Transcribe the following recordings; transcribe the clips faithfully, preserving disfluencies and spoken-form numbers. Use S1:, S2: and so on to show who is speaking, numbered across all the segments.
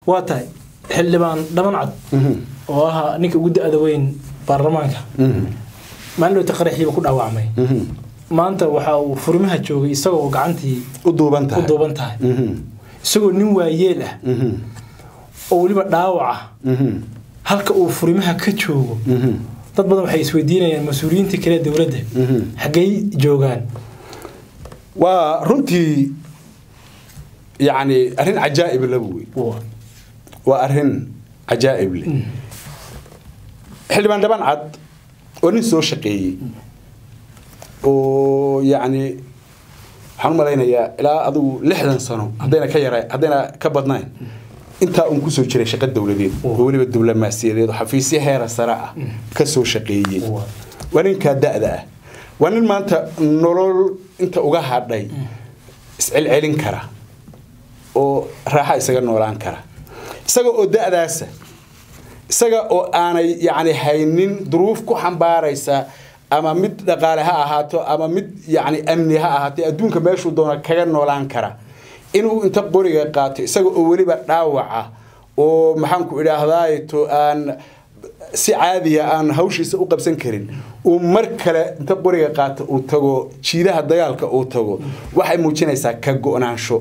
S1: واتاي حلبان دمان عد وها نيك ودي أدوين برلمانك ما له تقريح يبقى كل أوامي ما أنت وحاو فرمها تشوي يسوي قعنتي
S2: ودوبنتها
S1: ودوبنتها يسوي نوع يله أو اللي بداوعه هل كأو فرمها كتشوي تطبض محي سويدين المسؤولين تكلا دولته حقي جوجان
S2: ورنتي يعني أرهن عجائب لبوي وأرهن عجائب لي حلبان دبان عد ونسو شقي ويعني حنو مالينا يا إلى أدو لحدا سنو هدينا كيرا هدينا كبدناين انت ان كسو جيري شقه دولدين وليبا دبلوماسييد xafiisyo heer sare ah ka soo shaqeeyay waninka daada wanin maanta nolol inta uga hadhay iscil celin kara oo raaxa isaga noolaan kara isaga oo daadaas isaga oo aanay yaani haynin duruuf ku xambaaraysa ama mid dhaqaale ha ahaato ama mid yaani amni ha ahaato adduunka meeshu doona kaga noolaan kara inuu inta qoriga qaato isaga oo waliba dhaawaca oo maxaan ku ilaahday to aan si caadi ah aan hawshiisa u qabsan karin oo mar kale inta qoriga qaato uu tago jiidaha dagaalka uu tago waxay muujinaysaa ka go'naansho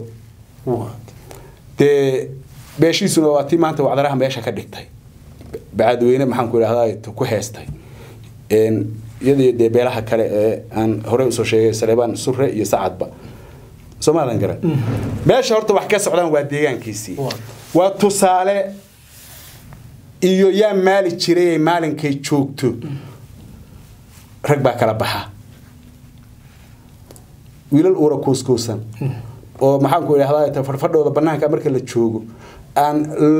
S2: de beeshiisuna waa tii maanta wacdaraha meesha ka dhigtay baadweyne maxaan ku ilaahday to ku heestay een iyadii de beelaha kale ee aan hore u soo sheegay Saleebaan Surre iyo Sacadba Soomaalian garan meesha horta wax ka socdaan waa deegaankiisii waa tusaale iyo yaa maali jiray maalinkay joogto rag baa kala baxa wiilal uura kuuskoosan oo maxaan ku ilaahdaa farfadhooda banaanka marka la joogo aan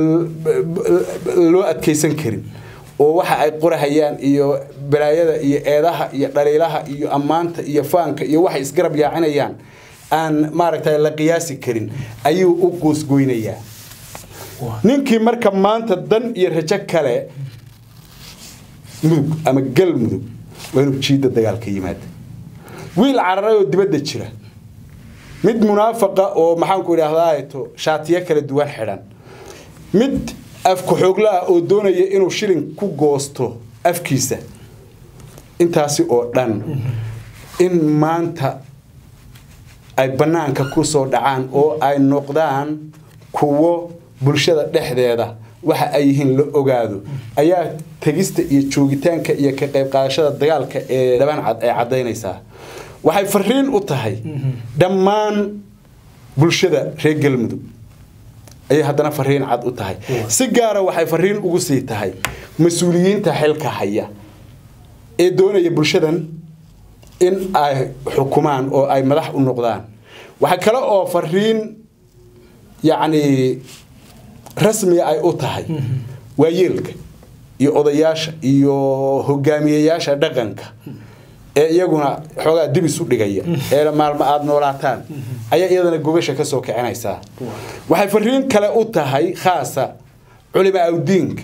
S2: loo adkeysan karin oo waxa ay qorahayaan iyo balaayada iyo eedaha iyo dhaliilaha iyo amaanta iyo faanka iyo waxa isgarab yaacinayaan aan maaragtay la qiyaasi karin ayuu u qoosgoynayaa ninkii marka maanta dan iyo rajo kale mudug ama gal mudug waa inuu jiida dagaalka yimaado wiil cararay oo dibadda jira mid munaafaqa oo maxaan ku ilaahdaa to shaatiya kala duwan xidhan mid af ku xoogla oo doonaya inuu shilin ku goosto afkiisa intaasi oo dhan in maanta ay banaanka ku soo dhacaan oo ay noqdaan kuwo bulshada dhexdeeda waxa ay yihiin la ogaado ayaa tagista iyo joogitaanka iyo ka qayb qaadashada dagaalka ee dhaban cad ay cadeynaysaa waxay fariin u tahay dhammaan bulshada reer Galmudug ay haddana fariin cad u tahay si gaar ah waxay fariin ugu sii tahay mas'uuliyiinta xilka haya ee doonaya bulshadan in ay xukumaan oo ay madax u noqdaan waxa kale oo fariin yaani rasmi ay u tahay waayeelka iyo odayaasha iyo hogaamiyayaasha dhaqanka ee iyaguna xogaa dib isu dhigaya ee maalmo aad noolaataan ayaa iyadana gobasha ka soo kicinaysa waxay fariin kale u tahay khaasa culimo awdiinka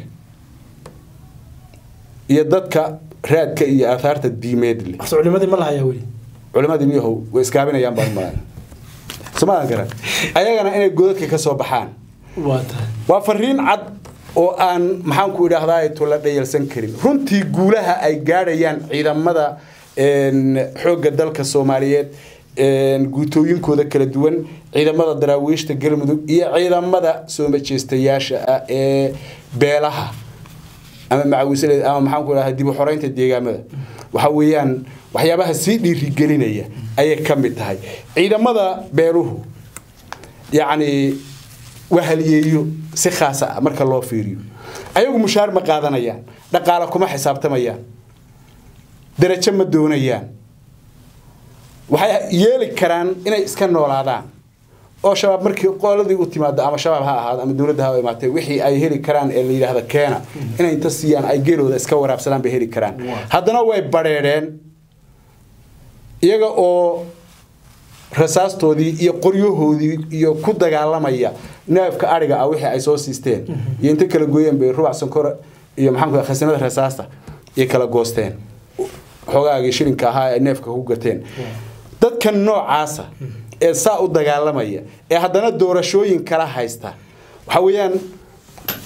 S2: iyo dadka raadka iyo aathaarta diimeed leh
S1: culimadii ma lahayaa wali
S2: culimadii miyahow way iskaabinayaan baan maran Soomaalian garan ayagana inay godadka ka soo baxaan waa fariin cad oo aan maxaan ku ilaahdaa to la dhayalsan karin runtii guulaha ay gaarayaan ciidamada een xoogga dalka Soomaaliyeed een guutooyinkooda kala duwan ciidamada daraawiishta Galmudug iyo ciidamada soo majeestayaasha ee beelaha ama macawisileed ama maxaan ku ilaahdaa dib u xoreynta deegaamada waxa weeyaan waxyaabaha si dhiiri gelinaya ay ka mid tahay ciidamada beeruhu yaani wahaliyeeyo si khaas ah marka loo fiiriyo ayagu mushaar ma qaadanayaan dhaqaale kuma xisaabtamayaan darajo ma doonayaan waxay yeeli karaan inay iska noolaadaan oo shabaab markii qooladii u timaado ama shabaab ha ahaado ama dawladda ha imaatay wixii ay heli karaan ee la yiraahdo keena inay inta siiyaan ay geelooda iska waraabsadaan bay heli karaan haddana way bareereen iyaga oo rasaastoodii iyo qoryahoodii iyo ku dagaalamaya neefka ariga ah wixii ay soo siisteen iyo inta kala gooyeen bay ruuc sankor iyo maxaan ku khasnada rasaasta iyo kala goosteen xogaagii shilinka ahaa ee neefka ku gateen dadka noocaasa ee saa u dagaalamaya ee haddana doorashooyin kala haysta waxa weeyaan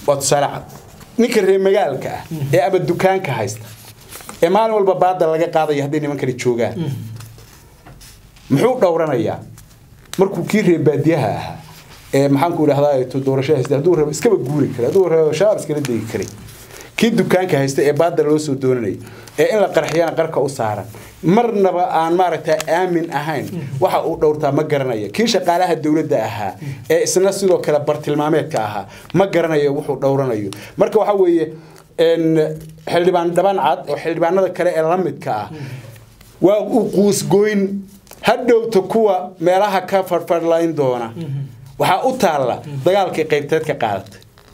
S2: وتصارع نكر مجالك يا أبد دكان كهيست إيمان والباباد اللي قاضي يهديني من كري تشوجان محوق دورنا إياه مركو كير باديها محنكو لهذا تدور شيء هدور إسكاب جوري كلا دور شاب إسكاب دي كري كي دكان كهيست إباد الوسو دونني إن القرحيان قرك أسعار مرنا عن مرة آمن أهين واحد دورتها مجرناية كيش قالها الدولة داها السنة سلوا كلا برتلمامات كاها مجرناية واحد دورنايو مركو حوي إن حلبان دبان عاد وحلبان هذا كلا الرمد كاه وقوس جوين هدو تكوا مراها كفر فرلاين دونا وحا أطالع دجال كقيبتات كقالت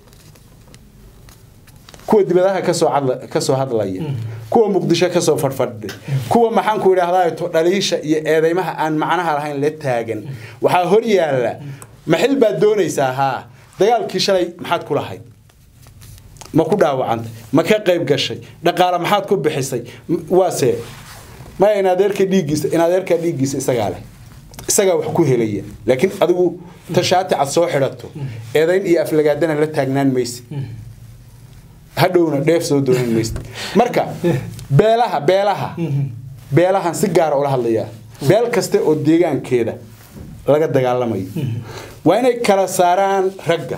S2: كوا دبلها كسو عضل كسو هذلاية كوا مقدشة كسو فرفرد كوا محن كوا هذا تليش إذا ما عن معناها رهين للتاجن وحهوريا لا محل بدوني ساها دجال كيشلي محد كل هاي ما كودا وعنده ما كقيب قشي دقارة محد كوب بحسي واسع ما ينادر كديجس ينادر كديجس سجاله سجا وحكوه ليه لكن أدو تشات على صاحرته إذا إن يفلقدنا للتاجنان ميس هدونا ديف سودون ميس مركا بيلها بيلها بيلها سجارة ولا هالليا بيل كست وديجان كده لقد دجال مي وين كلا ساران رجع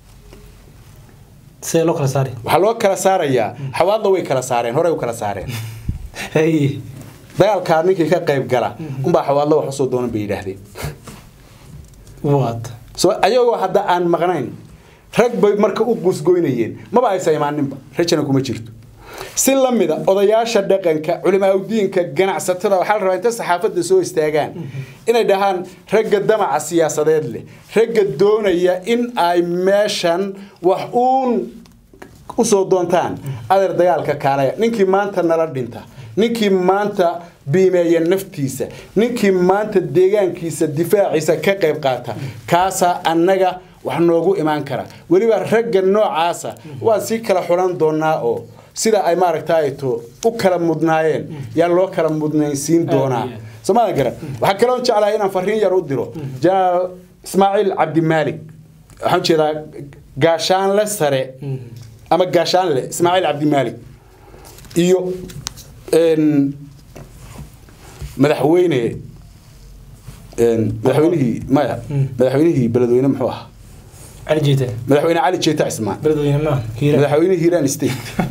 S1: سيلو كلا ساري
S2: وحلو كلا ساريا حواض وي كلا سارين هراء وكلا سارين
S1: هاي
S2: دجال كارني كي كقيب جلا أم بحواض وحصو دون بيدهدي
S1: وات
S2: سو أيوة هذا عن مغنين رجب مركب أوجس جوينيين ما بعي سيمان نبا رجعنا كم جرت سلم مذا أضياش الدقن كعلماء الدين كجناع سترة وحال رأيت صحافة دسوي استعجان إن دهان رجع الدمع السياسة ذي رجع الدون هي إن أي ماشان وحون أصودون تان أدر ديال ككاريا نينكي ما أنت نردينتا نينكي ما أنت بما ينفتيسه نينكي ما أنت ديجان كيس الدفاع عيسى كقيب قاتا كاسا النجا وحنوجو إيمان كرا وليبا رجع النوع عاسى وسيكلا حران دونا أو سيدا أي مارك تايتو وكلام مدناين يالله كلام مدناين سين دونا سمعنا كرا وحكلون على هنا فرين يردلو جاء إسماعيل عبد المالك حنشي ذا قاشان لسرة أما قاشان له إسماعيل عبد المالك إيو إن مدحوينه إن مدحوينه ما مدحوينه بلدوينه محوها
S1: علي جيتا
S2: مدحوينه علي جيتا اسمه
S1: بلدوينه ما
S2: مدحوينه هيران ستيت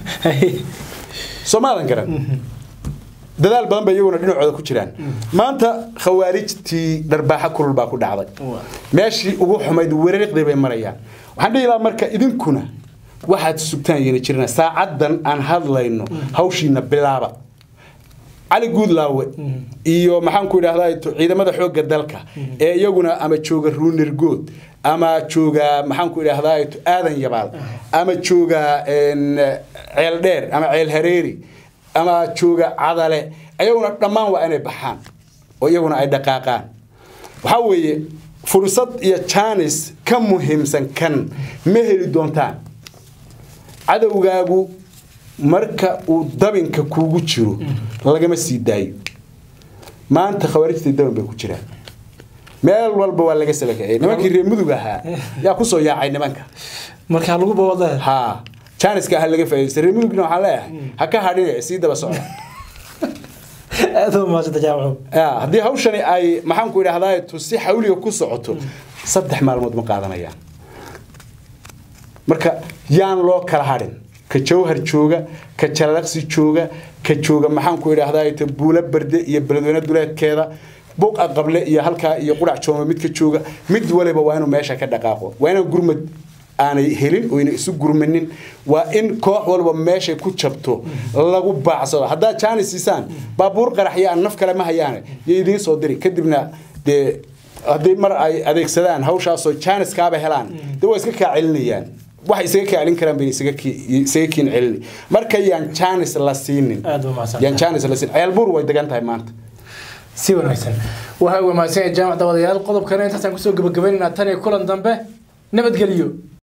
S2: سومالان كران دلال بدن بيجونا دينعودا ku jiraan maanta khawaarijti darbaaxa kulul baa ku dhacday meeshii ugu xumayd weerarqday bay marayaan waxaan dhiilaa marka idinkuna waxaad sugtaan yeena jirna saacadan aan hadlayno hawshiina bilaaba علي جود لاوي iyo maxaan ku idhaahdaa ciidamada xoogga dalka ee iyaguna ama jooga Runner Good ama jooga maxaan ku idhaahdaa aadan yabaal ama jooga een ceel dheer ama ceel hareeri ama jooga cadale ayaguna dhamaan waa inay baxaan oo iyaguna ay dhaqaaqaan waxa weeye fursad iyo chance ka muhiimsan kan ma heli doontaan cadawgaagu marka uu dabinka kuugu jiro lagama sii daayo maanta khawaarijta daban bay ku jiraan meel walba waa laga salakay nimankii reer mudug ahaa yaa ku soo yaacay nimanka
S1: marka lagu bawada
S2: ha chaniska ha laga faa'iideystay reer mudugna waxa leeyahay ha ka hadhin sii daba socda
S1: aad ma sida jaawaco
S2: ah hadii hawshani ay maxaan ku idhaahdaa tu si xawliga ku socoto saddex maalmood ma qaadanayaan marka yaan loo kala hadhin ka jawhar jooga ka jalaqsi jooga ka jooga maxaan ku idhaahdaa ta buula barde iyo beledweyne duleedkeeda buuq aqable iyo halka iyo qurac jooma mid ka jooga mid waliba waa inuu meesha ka dhaqaaqo waa inuu gurmad aanay helin oo inay isu gurmanin waa in koox walba meesha ku jabto lagu baacsado hadaa jaanisisaan baabuur qaraxya aan naf kale ma hayaan yeedin soo diri kadibna de hadii mar ay adeegsadaan hawshaas oo jaaniskaaba helaan de way iska ka celinayaan wax isaga ka celin karaan bay isaga ki isaga kiin celin marka yaan chance la siinin yaan chance la siin ceel buur way degan tahay maanta
S1: si wanaagsan waxa uu maasay jaamacada wadayaal qodobkana intaas aan ku soo gabagabeynaa tan iyo kulan dambe nabad geliyo